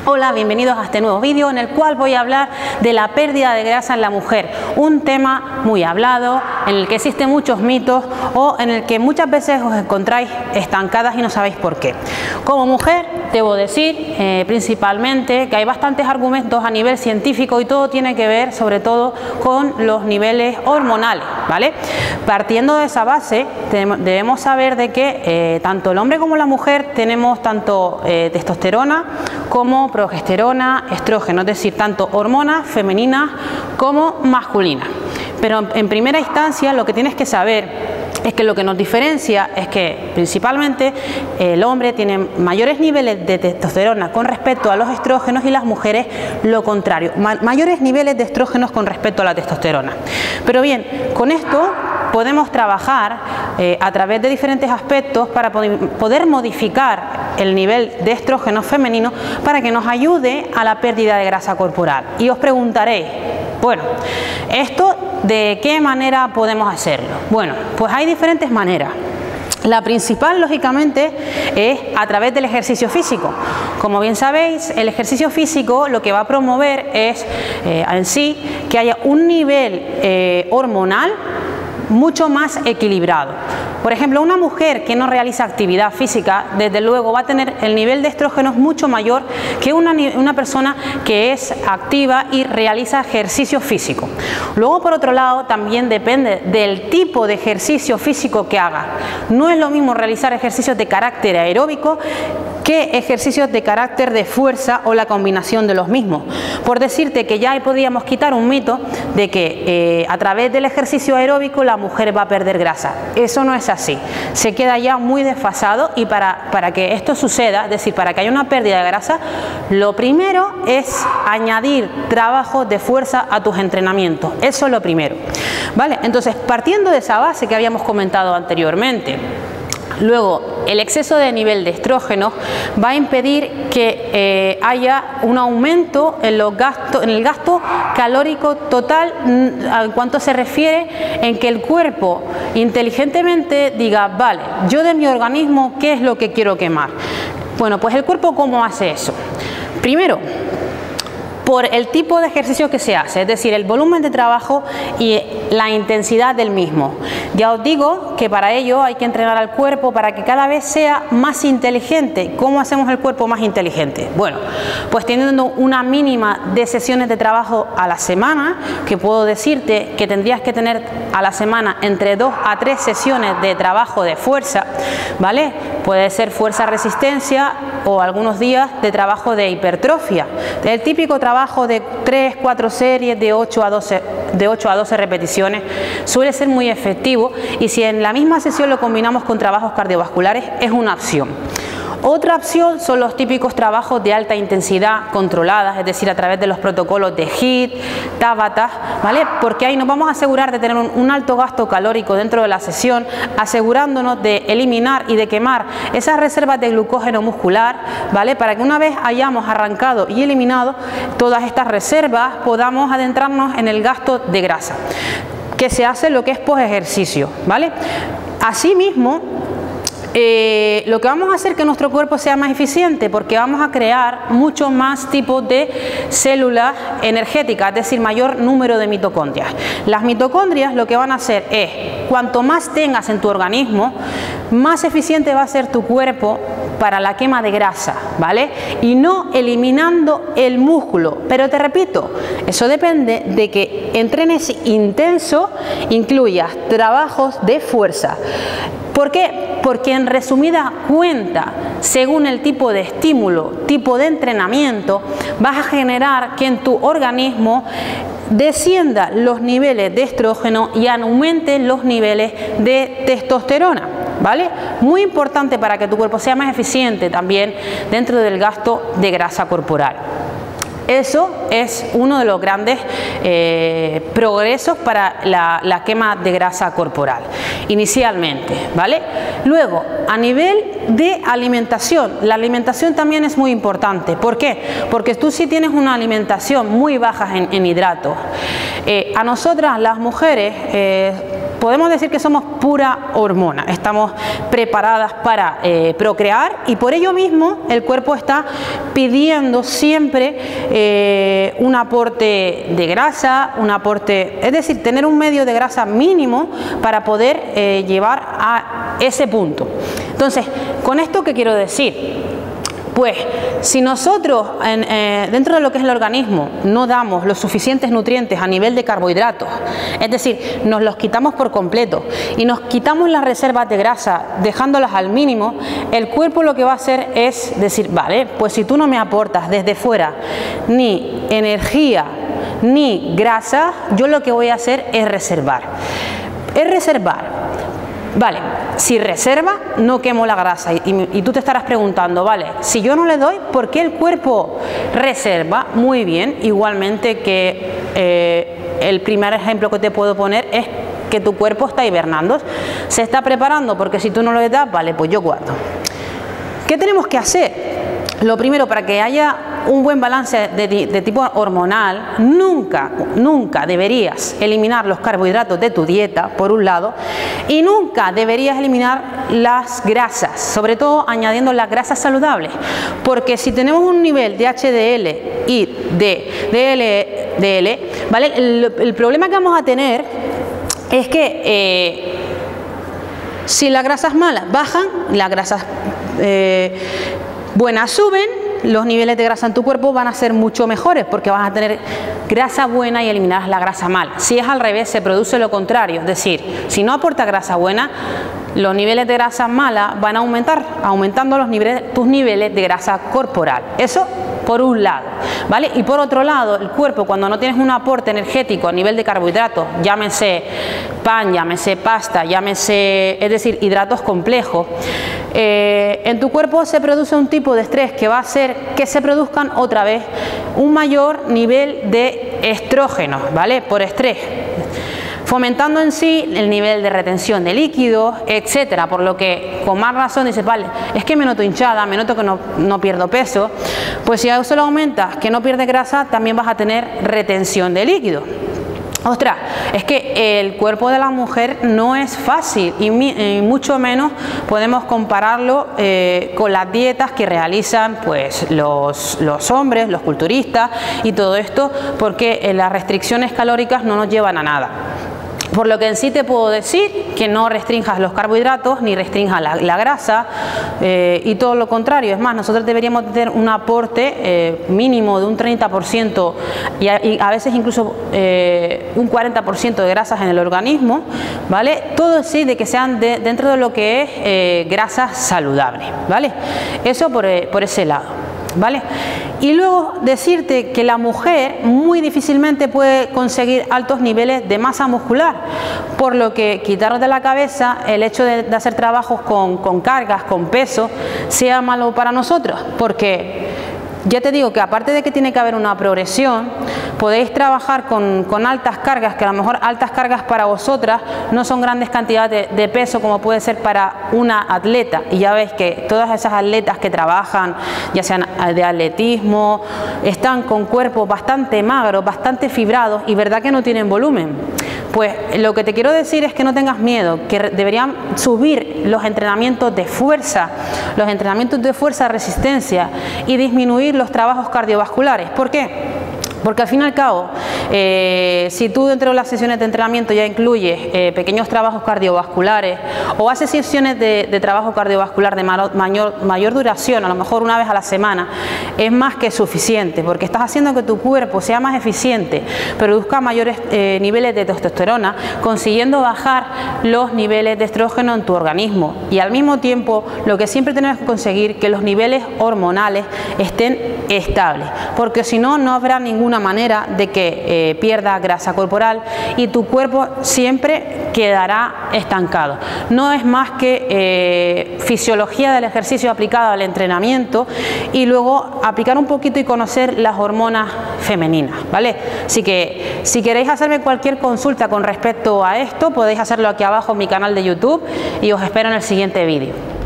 Hola, bienvenidos a este nuevo vídeo en el cual voy a hablar de la pérdida de grasa en la mujer, un tema muy hablado, en el que existen muchos mitos o en el que muchas veces os encontráis estancadas y no sabéis por qué. Como mujer debo decir principalmente que hay bastantes argumentos a nivel científico y todo tiene que ver sobre todo con los niveles hormonales, ¿vale? Partiendo de esa base debemos saber de que tanto el hombre como la mujer tenemos tanto testosterona como progesterona, estrógeno, es decir, tanto hormonas femeninas como masculinas. Pero en primera instancia lo que tienes que saber es que lo que nos diferencia es que principalmente el hombre tiene mayores niveles de testosterona con respecto a los estrógenos y las mujeres lo contrario, mayores niveles de estrógenos con respecto a la testosterona. Pero bien, con esto podemos trabajar a través de diferentes aspectos para poder modificar el nivel de estrógenos femeninos para que nos ayude a la pérdida de grasa corporal. Y os preguntaréis, bueno, ¿esto de qué manera podemos hacerlo? Bueno, pues hay diferentes maneras. La principal, lógicamente, es a través del ejercicio físico. Como bien sabéis, el ejercicio físico lo que va a promover es en sí que haya un nivel hormonal mucho más equilibrado. Por ejemplo, una mujer que no realiza actividad física, desde luego va a tener el nivel de estrógenos mucho mayor que una persona que es activa y realiza ejercicio físico. Luego, por otro lado, también depende del tipo de ejercicio físico que haga. No es lo mismo realizar ejercicios de carácter aeróbico que ejercicios de carácter de fuerza o la combinación de los mismos. Por decirte que ya podríamos quitar un mito de que a través del ejercicio aeróbico la mujer va a perder grasa. Eso no es así. Se queda ya muy desfasado y para que esto suceda, es decir, para que haya una pérdida de grasa, lo primero es añadir trabajo de fuerza a tus entrenamientos. Eso es lo primero. ¿Vale? Entonces, partiendo de esa base que habíamos comentado anteriormente, luego, el exceso de nivel de estrógenos va a impedir que haya un aumento en el gasto calórico total en cuanto se refiere en que el cuerpo inteligentemente diga, vale, yo de mi organismo, ¿qué es lo que quiero quemar? Bueno, pues el cuerpo, ¿cómo hace eso? Primero, por el tipo de ejercicio que se hace, es decir, el volumen de trabajo y la intensidad del mismo. Ya os digo que para ello hay que entrenar al cuerpo para que cada vez sea más inteligente. ¿Cómo hacemos el cuerpo más inteligente? Bueno, pues teniendo una mínima de sesiones de trabajo a la semana, que puedo decirte que tendrías que tener a la semana entre 2 a 3 sesiones de trabajo de fuerza, ¿vale? Puede ser fuerza-resistencia o algunos días de trabajo de hipertrofia. El típico trabajo de 3-4 series de 8 a 12 repeticiones suele ser muy efectivo y si en la misma sesión lo combinamos con trabajos cardiovasculares es una opción. Otra opción son los típicos trabajos de alta intensidad controladas, es decir, a través de los protocolos de HIIT, Tabata, ¿vale? Porque ahí nos vamos a asegurar de tener un alto gasto calórico dentro de la sesión, asegurándonos de eliminar y de quemar esas reservas de glucógeno muscular, ¿vale? Para que una vez hayamos arrancado y eliminado todas estas reservas, podamos adentrarnos en el gasto de grasa, que se hace lo que es post ejercicio, ¿vale? Asimismo, lo que vamos a hacer es que nuestro cuerpo sea más eficiente porque vamos a crear muchos más tipos de células energéticas, es decir, mayor número de mitocondrias. Las mitocondrias lo que van a hacer es, cuanto más tengas en tu organismo, más eficiente va a ser tu cuerpo para la quema de grasa, ¿vale? Y no eliminando el músculo. Pero te repito, eso depende de que entrenes intenso, incluyas trabajos de fuerza. ¿Por qué? Porque en resumida cuenta, según el tipo de estímulo, tipo de entrenamiento, vas a generar que en tu organismo descienda los niveles de estrógeno y aumenten los niveles de testosterona, ¿vale? Muy importante para que tu cuerpo sea más eficiente también dentro del gasto de grasa corporal. Eso es uno de los grandes progresos para la quema de grasa corporal, inicialmente, ¿vale? Luego, a nivel de alimentación, la alimentación también es muy importante. ¿Por qué? Porque tú si tienes una alimentación muy baja en hidratos, a nosotras las mujeres podemos decir que somos pura hormona, estamos preparadas para procrear y por ello mismo el cuerpo está pidiendo siempre un aporte de grasa, un aporte, es decir, tener un medio de grasa mínimo para poder llevar a ese punto. Entonces, ¿con esto qué quiero decir? Pues si nosotros dentro de lo que es el organismo no damos los suficientes nutrientes a nivel de carbohidratos, es decir, nos los quitamos por completo y nos quitamos las reservas de grasa dejándolas al mínimo, el cuerpo lo que va a hacer es decir, vale, pues si tú no me aportas desde fuera ni energía ni grasa, yo lo que voy a hacer es reservar. Es reservar. Vale, si reserva, no quemo la grasa y tú te estarás preguntando, vale, si yo no le doy, ¿por qué el cuerpo reserva? Muy bien, igualmente que el primer ejemplo que te puedo poner es que tu cuerpo está hibernando, se está preparando porque si tú no le das, vale, pues yo guardo. ¿Qué tenemos que hacer? Lo primero, para que haya un buen balance de tipo hormonal, nunca deberías eliminar los carbohidratos de tu dieta, por un lado, y nunca deberías eliminar las grasas, sobre todo añadiendo las grasas saludables, porque si tenemos un nivel de HDL y de DL, ¿vale? El problema que vamos a tener es que si las grasas malas bajan, las grasas buenas suben, los niveles de grasa en tu cuerpo van a ser mucho mejores porque vas a tener grasa buena y eliminarás la grasa mala. Si es al revés, se produce lo contrario, es decir, si no aporta grasa buena, los niveles de grasa mala van a aumentar, aumentando tus niveles de grasa corporal. Eso por un lado, ¿vale? Y por otro lado, el cuerpo, cuando no tienes un aporte energético a nivel de carbohidratos, llámese pan, llámese pasta, llámese, es decir, hidratos complejos, en tu cuerpo se produce un tipo de estrés que va a hacer que se produzcan otra vez un mayor nivel de estrógenos, ¿vale? Por estrés, fomentando en sí el nivel de retención de líquidos, etcétera, por lo que con más razón dices, vale, es que me noto hinchada, me noto que no pierdo peso, pues si a eso lo aumentas que no pierdes grasa, también vas a tener retención de líquidos. Ostras, es que el cuerpo de la mujer no es fácil y mucho menos podemos compararlo con las dietas que realizan pues los hombres, los culturistas y todo esto, porque las restricciones calóricas no nos llevan a nada. Por lo que en sí te puedo decir que no restringas los carbohidratos ni restringas la grasa y todo lo contrario. Es más, nosotros deberíamos tener un aporte mínimo de un 30% y a veces incluso un 40% de grasas en el organismo, ¿vale? Todo sí de que sean dentro de lo que es grasas saludables, ¿vale? Eso por ese lado. ¿Vale? Y luego decirte que la mujer muy difícilmente puede conseguir altos niveles de masa muscular, por lo que quitarnos de la cabeza el hecho de hacer trabajos con cargas, con peso, sea malo para nosotros, porque ya te digo que aparte de que tiene que haber una progresión, podéis trabajar con altas cargas, que a lo mejor altas cargas para vosotras no son grandes cantidades de peso como puede ser para una atleta, y ya veis que todas esas atletas que trabajan, ya sean de atletismo, están con cuerpos bastante magros, bastante fibrados y verdad que no tienen volumen. Pues lo que te quiero decir es que no tengas miedo, que deberían subir los entrenamientos de fuerza, resistencia y disminuir los trabajos cardiovasculares. ¿Por qué? Porque al fin y al cabo, si tú dentro de las sesiones de entrenamiento ya incluyes pequeños trabajos cardiovasculares o haces sesiones de trabajo cardiovascular de mayor duración, a lo mejor una vez a la semana, es más que suficiente, porque estás haciendo que tu cuerpo sea más eficiente, produzca mayores niveles de testosterona, consiguiendo bajar los niveles de estrógeno en tu organismo. Y al mismo tiempo, lo que siempre tenemos que conseguir que los niveles hormonales estén estables, porque si no, no habrá ninguna manera de que pierda grasa corporal y tu cuerpo siempre quedará estancado. No es más que fisiología del ejercicio aplicada al entrenamiento y luego aplicar un poquito y conocer las hormonas femeninas, ¿vale? Así que si queréis hacerme cualquier consulta con respecto a esto, podéis hacerlo aquí abajo en mi canal de YouTube y os espero en el siguiente vídeo.